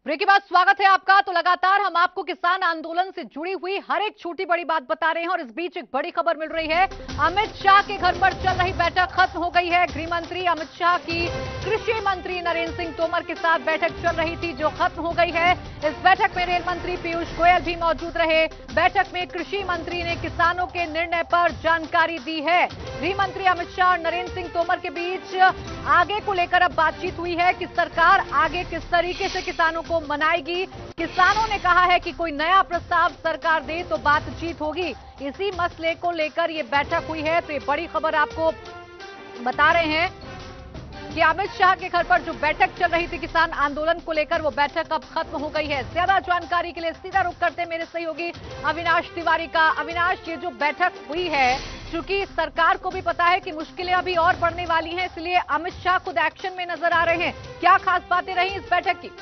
Break के बाद स्वागत है आपका। तो लगातार हम आपको किसान आंदोलन से जुड़ी हुई हर एक छोटी बड़ी बात बता रहे हैं और इस बीच एक बड़ी खबर मिल रही है। अमित शाह के घर पर चल रही बैठक खत्म हो गई है। गृह मंत्री अमित शाह की कृषि मंत्री नरेंद्र सिंह तोमर के साथ बैठक चल रही थी जो खत्म हो गई है। इस बैठक में रेल मंत्री पीयूष गोयल भी मौजूद रहे। बैठक में कृषि मंत्री ने किसानों के निर्णय पर जानकारी दी है। गृह मंत्री अमित शाह और नरेंद्र सिंह तोमर के बीच आगे को लेकर अब बातचीत हुई है कि सरकार आगे किस तरीके से किसानों को मनाएगी। किसानों ने कहा है कि कोई नया प्रस्ताव सरकार दे तो बातचीत होगी। इसी मसले को लेकर ये बैठक हुई है। तो ये बड़ी खबर आपको बता रहे हैं कि अमित शाह के घर पर जो बैठक चल रही थी किसान आंदोलन को लेकर, वो बैठक अब खत्म हो गई है। ज्यादा जानकारी के लिए सीधा रुख करते हैं मेरे सहयोगी अविनाश तिवारी का। अविनाश, ये जो बैठक हुई है, चूंकि सरकार को भी पता है कि मुश्किलें अभी और बढ़ने वाली हैं, इसलिए अमित शाह खुद एक्शन में नजर आ रहे हैं। क्या खास बातें रही इस बैठक की?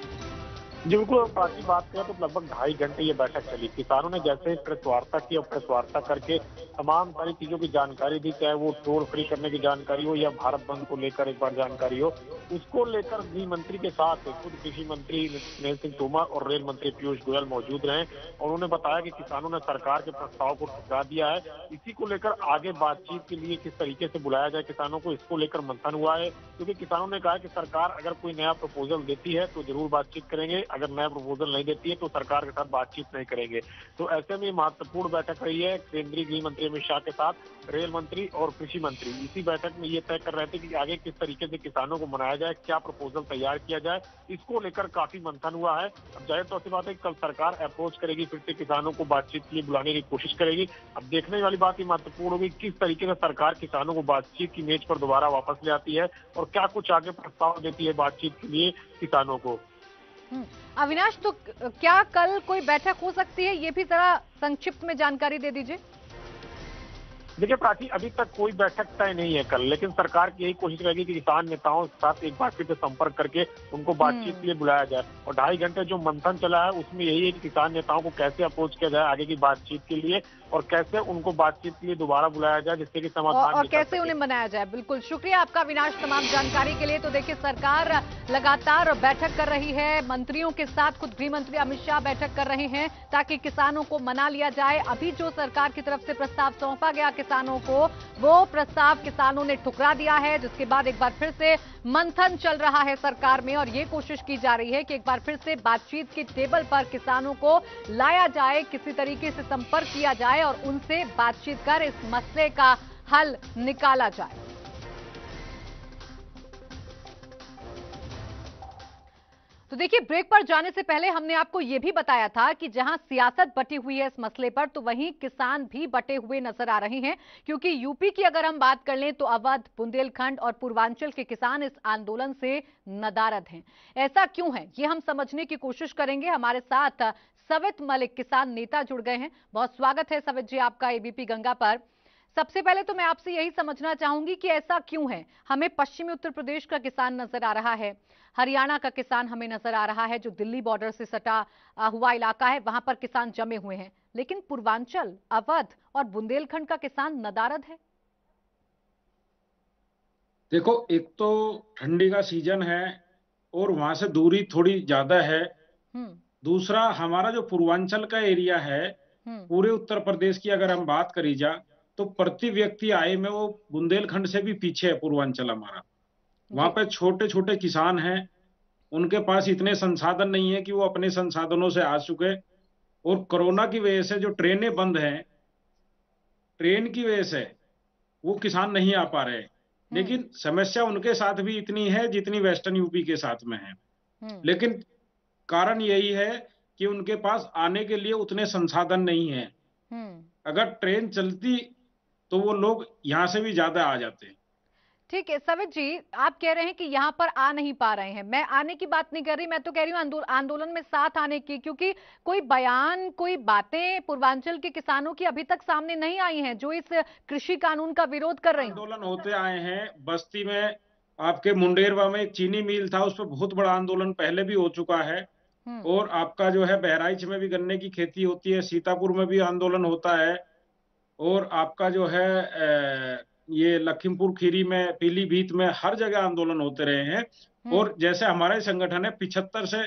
जी बिल्कुल, बाकी बात करें तो लगभग 2.5 घंटे ये बैठक चली। किसानों ने जैसे प्रेस वार्ता की और प्रेस वार्ता करके तमाम सारी चीजों की जानकारी दी, चाहे वो टोल फ्री करने की जानकारी हो या भारत बंद को लेकर एक बार जानकारी हो, उसको लेकर गृह मंत्री के साथ खुद कृषि मंत्री नरेंद्र सिंह तोमर और रेल मंत्री पीयूष गोयल मौजूद रहे और उन्होंने बताया कि किसानों ने सरकार के प्रस्ताव को ठुकरा दिया है। इसी को लेकर आगे बातचीत के लिए किस तरीके से बुलाया जाए किसानों को, इसको लेकर मंथन हुआ है। क्योंकि किसानों ने कहा कि सरकार अगर कोई नया प्रपोजल देती है तो जरूर बातचीत करेंगे, अगर नया प्रपोजल नहीं देती है तो सरकार के साथ बातचीत नहीं करेंगे। तो ऐसे में महत्वपूर्ण बैठक रही है केंद्रीय गृह मंत्री अमित शाह के साथ रेल मंत्री और कृषि मंत्री। इसी बैठक में ये तय कर रहे थे कि आगे किस तरीके से किसानों को मनाया जाए, क्या प्रपोजल तैयार किया जाए, इसको लेकर काफी मंथन हुआ है। अब जाहिर तौर से बात है कि कल सरकार अप्रोच करेगी, फिर से किसानों को बातचीत के लिए बुलाने की कोशिश करेगी। अब देखने वाली बात ये महत्वपूर्ण होगी किस तरीके से सरकार किसानों को बातचीत की मेज पर दोबारा वापस ले आती है और क्या कुछ आगे प्रस्ताव देती है बातचीत के लिए किसानों को। अविनाश, तो क्या कल कोई बैठक हो सकती है, ये भी जरा संक्षिप्त में जानकारी दे दीजिए। देखिए प्राची, अभी तक कोई बैठक तय नहीं है कल, लेकिन सरकार की यही कोशिश रहेगी कि किसान नेताओं के साथ एक बार फिर से संपर्क करके उनको बातचीत के लिए बुलाया जाए। और 2.5 घंटे जो मंथन चला है उसमें यही है कि किसान नेताओं को कैसे अप्रोच किया जाए आगे की बातचीत के लिए और कैसे उनको बातचीत के लिए दोबारा बुलाया जाए जिससे कि समाधान और कैसे उन्हें मनाया जाए। बिल्कुल शुक्रिया आपका अविनाश तमाम जानकारी के लिए। तो देखिए, सरकार लगातार बैठक कर रही है मंत्रियों के साथ। खुद गृह मंत्री अमित शाह बैठक कर रहे हैं ताकि किसानों को मना लिया जाए। अभी जो सरकार की तरफ से प्रस्ताव सौंपा गया किसानों को, वो प्रस्ताव किसानों ने ठुकरा दिया है, जिसके बाद एक बार फिर से मंथन चल रहा है सरकार में और ये कोशिश की जा रही है कि एक बार फिर से बातचीत की टेबल पर किसानों को लाया जाए, किसी तरीके से संपर्क किया जाए और उनसे बातचीत कर इस मसले का हल निकाला जाए। तो देखिए, ब्रेक पर जाने से पहले हमने आपको यह भी बताया था कि जहां सियासत बटी हुई है इस मसले पर, तो वहीं किसान भी बटे हुए नजर आ रहे हैं। क्योंकि यूपी की अगर हम बात कर लें तो अवध, बुंदेलखंड और पूर्वांचल के किसान इस आंदोलन से नदारद हैं। ऐसा क्यों है, ये हम समझने की कोशिश करेंगे। हमारे साथ सवित मलिक, किसान नेता, जुड़ गए हैं। बहुत स्वागत है सवित जी आपका एबीपी गंगा पर। सबसे पहले तो मैं आपसे यही समझना चाहूंगी कि ऐसा क्यों है। हमें पश्चिमी उत्तर प्रदेश का किसान नजर आ रहा है, हरियाणा का किसान हमें नजर आ रहा है, जो दिल्ली बॉर्डर से सटा हुआ इलाका है, वहां पर किसान जमे हुए हैं, लेकिन पूर्वांचल, अवध और बुंदेलखंड का किसान नदारद है। देखो, एक तो ठंडी का सीजन है और वहां से दूरी थोड़ी ज्यादा है। दूसरा, हमारा जो पूर्वांचल का एरिया है, पूरे उत्तर प्रदेश की अगर हम बात करी जा तो प्रति व्यक्ति आय में वो बुंदेलखंड से भी पीछे है पूर्वांचल हमारा। वहां पे छोटे छोटे किसान हैं, उनके पास इतने संसाधन नहीं है कि वो अपने संसाधनों से आ चुके। और कोरोना की वजह से जो ट्रेनें बंद हैं, ट्रेन की वजह से वो किसान नहीं आ पा रहे। लेकिन समस्या उनके साथ भी इतनी है जितनी वेस्टर्न यूपी के साथ में है। लेकिन कारण यही है कि उनके पास आने के लिए उतने संसाधन नहीं है। अगर ट्रेन चलती तो वो लोग यहां से भी ज्यादा आ जाते। ठीक है सवित जी, आप कह रहे हैं कि यहां पर आ नहीं पा रहे हैं। मैं आने की बात नहीं कर रही, मैं तो कह रही हूं आंदोलन में साथ आने की। क्योंकि कोई बयान, कोई बातें पूर्वांचल के किसानों की अभी तक सामने नहीं आई हैं जो इस कृषि कानून का विरोध कर रही हैं। आंदोलन होते आए हैं। बस्ती में आपके मुंडेरवा में एक चीनी मिल था, उस पर बहुत बड़ा आंदोलन पहले भी हो चुका है। और आपका जो है बहराइच में भी गन्ने की खेती होती है, सीतापुर में भी आंदोलन होता है। और आपका जो है ये लखीमपुर खीरी में, पीलीभीत में, हर जगह आंदोलन होते रहे हैं। और जैसे हमारे संगठन है 75 से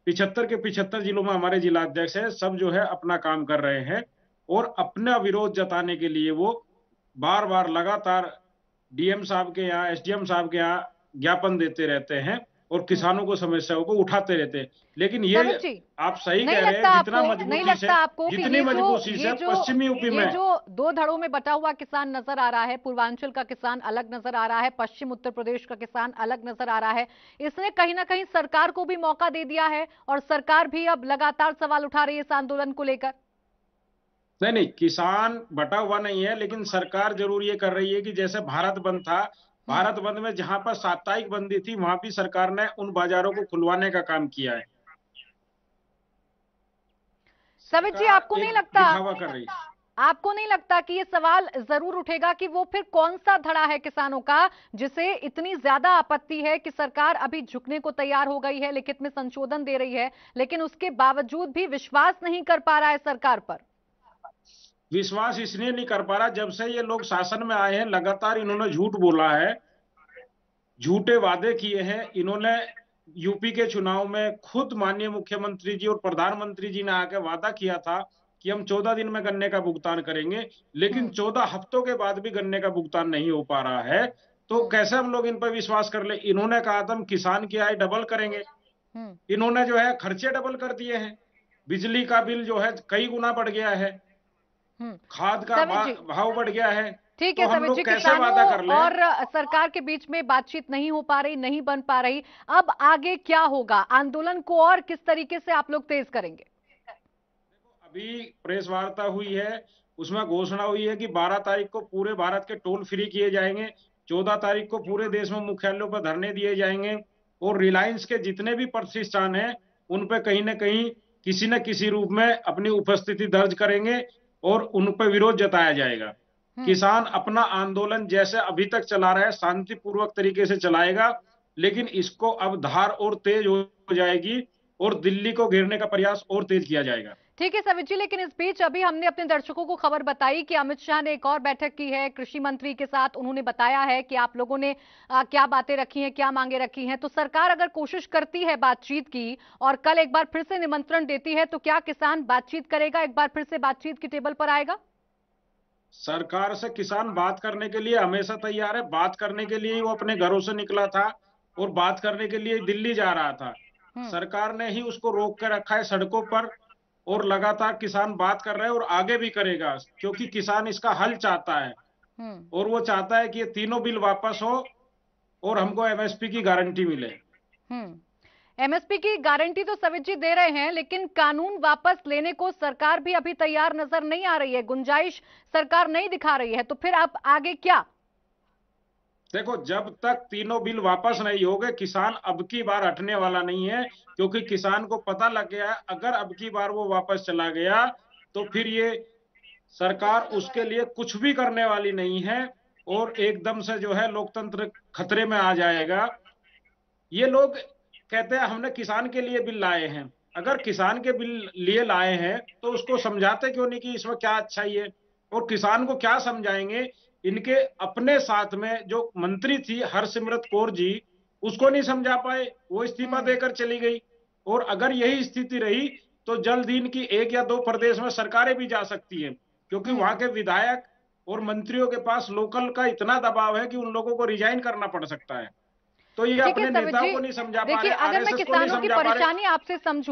75 के 75 जिलों में हमारे जिलाध्यक्ष है, सब जो है अपना काम कर रहे हैं और अपना विरोध जताने के लिए वो बार बार लगातार डीएम साहब के यहाँ, एसडीएम साहब के यहाँ ज्ञापन देते रहते हैं और किसानों को समस्याओं को उठाते रहते हैं। लेकिन ये आप सही कह रहे हैं, जितना मजबूती से, जितनी मजबूती से पश्चिमी यूपी में जो दो धड़ों में बटा हुआ किसान नजर आ रहा है, पूर्वांचल का किसान अलग नजर आ रहा है, पश्चिम उत्तर प्रदेश का किसान अलग नजर आ रहा है, इसने कहीं ना कहीं सरकार को भी मौका दे दिया है और सरकार भी अब लगातार सवाल उठा रही है इस आंदोलन को लेकर। नहीं, किसान बटा हुआ नहीं है, लेकिन सरकार जरूर ये कर रही है कि जैसे भारत बंद था, भारत बंद में जहां पर साप्ताहिक बंदी थी, वहां भी सरकार ने उन बाजारों को खुलवाने का काम किया है। सवित जी, आपको नहीं लगता कि ये सवाल जरूर उठेगा कि वो फिर कौन सा धड़ा है किसानों का जिसे इतनी ज्यादा आपत्ति है कि सरकार अभी झुकने को तैयार हो गई है, लिखित में संशोधन दे रही है, लेकिन उसके बावजूद भी विश्वास नहीं कर पा रहा है सरकार पर? विश्वास इसलिए नहीं कर पा रहा, जब से ये लोग शासन में आए हैं लगातार इन्होंने झूठ बोला है, झूठे वादे किए हैं। इन्होंने यूपी के चुनाव में खुद माननीय मुख्यमंत्री जी और प्रधानमंत्री जी ने आके वादा किया था कि हम 14 दिन में गन्ने का भुगतान करेंगे, लेकिन 14 हफ्तों के बाद भी गन्ने का भुगतान नहीं हो पा रहा है। तो कैसे हम लोग इन पर विश्वास कर ले? इन्होंने कहा था हम किसान की आय डबल करेंगे, इन्होंने जो है खर्चे डबल कर दिए हैं, बिजली का बिल जो है कई गुना बढ़ गया है, खाद का भाव बढ़ गया है। ठीक है सवित जी, किसानों और सरकार के बीच में बातचीत नहीं हो पा रही, नहीं बन पा रही, अब आगे क्या होगा? आंदोलन को और किस तरीके से आप लोग तेज करेंगे? अभी प्रेस वार्ता हुई है, उसमें घोषणा हुई है कि 12 तारीख को पूरे भारत के टोल फ्री किए जाएंगे, 14 तारीख को पूरे देश में मुख्यालयों पर धरने दिए जाएंगे और रिलायंस के जितने भी प्रतिष्ठान हैं उन पर कहीं ना कहीं किसी न किसी रूप में अपनी उपस्थिति दर्ज करेंगे और उन पर विरोध जताया जाएगा। किसान अपना आंदोलन जैसे अभी तक चला रहा है शांतिपूर्वक तरीके से चलाएगा, लेकिन इसको अब धार और तेज हो जाएगी और दिल्ली को घेरने का प्रयास और तेज किया जाएगा। ठीक है सवित जी, लेकिन इस बीच अभी हमने अपने दर्शकों को खबर बताई कि अमित शाह ने एक और बैठक की है कृषि मंत्री के साथ। उन्होंने बताया है कि आप लोगों ने क्या बातें रखी हैं, क्या मांगे रखी हैं। तो सरकार अगर कोशिश करती है बातचीत की और कल एक बार फिर से निमंत्रण देती है, तो क्या किसान बातचीत करेगा, एक बार फिर से बातचीत की टेबल पर आएगा? सरकार से किसान बात करने के लिए हमेशा तैयार है। बात करने के लिए वो अपने घरों से निकला था और बात करने के लिए दिल्ली जा रहा था। सरकार ने ही उसको रोक कर रखा है सड़कों पर और लगातार किसान बात कर रहे हैं और आगे भी करेगा, क्योंकि किसान इसका हल चाहता है और वो चाहता है कि ये तीनों बिल वापस हो और हमको एमएसपी की गारंटी मिले। एमएसपी की गारंटी तो सवित जी दे रहे हैं, लेकिन कानून वापस लेने को सरकार भी अभी तैयार नजर नहीं आ रही है, गुंजाइश सरकार नहीं दिखा रही है। तो फिर आप आगे क्या? देखो, जब तक तीनों बिल वापस नहीं होंगे किसान अब की बार हटने वाला नहीं है, क्योंकि किसान को पता लग गया है अगर अब की बार वो वापस चला गया तो फिर ये सरकार उसके लिए कुछ भी करने वाली नहीं है और एकदम से जो है लोकतंत्र खतरे में आ जाएगा। ये लोग कहते हैं हमने किसान के लिए बिल लाए हैं, अगर किसान के बिल लिए लाए हैं तो उसको समझाते क्यों नहीं कि इसमें क्या अच्छाई है? और किसान को क्या समझाएंगे? इनके अपने साथ में जो मंत्री थी हरसिमरत कौर जी, उसको नहीं समझा पाए, वो इस्तीफा देकर चली गई। और अगर यही स्थिति रही तो जल्द ही इनकी 1 या 2 प्रदेश में सरकारें भी जा सकती हैं, क्योंकि वहां के विधायक और मंत्रियों के पास लोकल का इतना दबाव है कि उन लोगों को रिजाइन करना पड़ सकता है। तो ये अपने नेताओं को नहीं समझा पा रहे। देखिए, अगर मैं किसानों की परेशानी आपसे समझूं,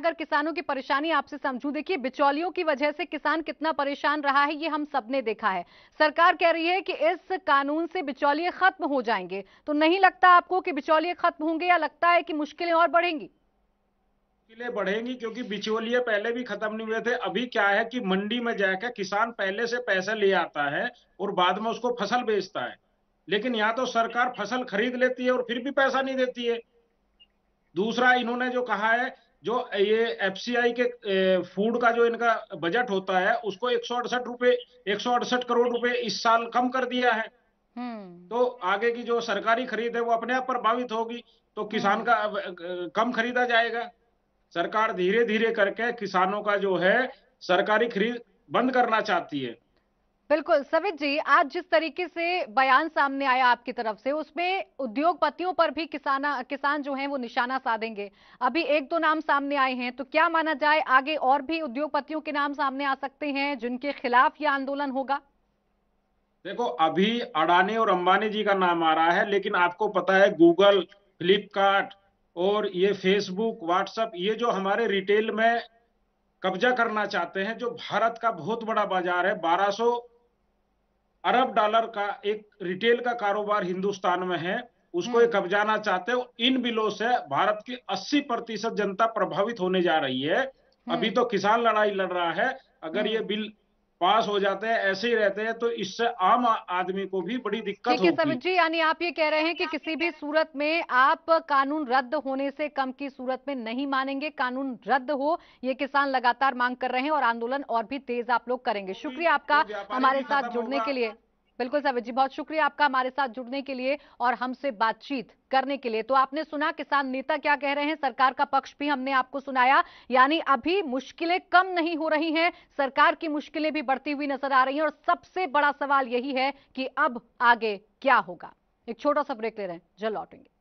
देखिए बिचौलियों की वजह से किसान कितना परेशान रहा है ये हम सबने देखा है। सरकार कह रही है कि इस कानून से बिचौलिए खत्म हो जाएंगे, तो नहीं लगता आपको कि बिचौलिए खत्म होंगे या लगता है कि मुश्किलें और बढ़ेंगी? मुश्किलें बढ़ेंगी, क्योंकि बिचौलिए पहले भी खत्म नहीं हुए थे। अभी क्या है कि मंडी में जाकर किसान पहले से पैसा ले आता है और बाद में उसको फसल बेचता है, लेकिन यहां तो सरकार फसल खरीद लेती है और फिर भी पैसा नहीं देती है। दूसरा, इन्होंने जो कहा है, जो ये एफसीआई के फूड का जो इनका बजट होता है उसको 168 करोड़ रुपए इस साल कम कर दिया है। तो आगे की जो सरकारी खरीद है वो अपने आप प्रभावित होगी, तो किसान का कम खरीदा जाएगा। सरकार धीरे धीरे करके किसानों का जो है सरकारी खरीद बंद करना चाहती है। बिल्कुल सवित जी, आज जिस तरीके से बयान सामने आया आपकी तरफ से, उसमें उद्योगपतियों पर भी किसान जो हैं वो निशाना साधेंगे। अभी एक दो नाम सामने आए हैं, तो क्या माना जाए आगे और भी उद्योगपतियों के नाम सामने आ सकते हैं जिनके खिलाफ यह आंदोलन होगा? देखो, अभी अडानी और अंबानी जी का नाम आ रहा है, लेकिन आपको पता है गूगल, फ्लिपकार्ट और ये फेसबुक, व्हाट्सएप, ये जो हमारे रिटेल में कब्जा करना चाहते हैं, जो भारत का बहुत बड़ा बाजार है, 1200 अरब डॉलर का एक रिटेल का कारोबार हिंदुस्तान में है, उसको ये कब्जाना चाहते हैं। इन बिलों से भारत की 80% जनता प्रभावित होने जा रही है। अभी तो किसान लड़ाई लड़ रहा है, अगर ये बिल पास हो जाते हैं, ऐसे ही रहते हैं, तो इससे आम आदमी को भी बड़ी दिक्कत ठीक है होगी। समित जी, यानी आप ये कह रहे हैं कि किसी भी सूरत में आप कानून रद्द होने से कम की सूरत में नहीं मानेंगे, कानून रद्द हो, ये किसान लगातार मांग कर रहे हैं और आंदोलन और भी तेज आप लोग करेंगे। शुक्रिया आपका हमारे साथ जुड़ने के लिए। बिल्कुल सवित जी, बहुत शुक्रिया आपका हमारे साथ जुड़ने के लिए और हमसे बातचीत करने के लिए। तो आपने सुना किसान नेता क्या कह रहे हैं, सरकार का पक्ष भी हमने आपको सुनाया। यानी अभी मुश्किलें कम नहीं हो रही हैं, सरकार की मुश्किलें भी बढ़ती हुई नजर आ रही हैं और सबसे बड़ा सवाल यही है कि अब आगे क्या होगा। एक छोटा सा ब्रेक ले रहे हैं, जल्द लौटेंगे।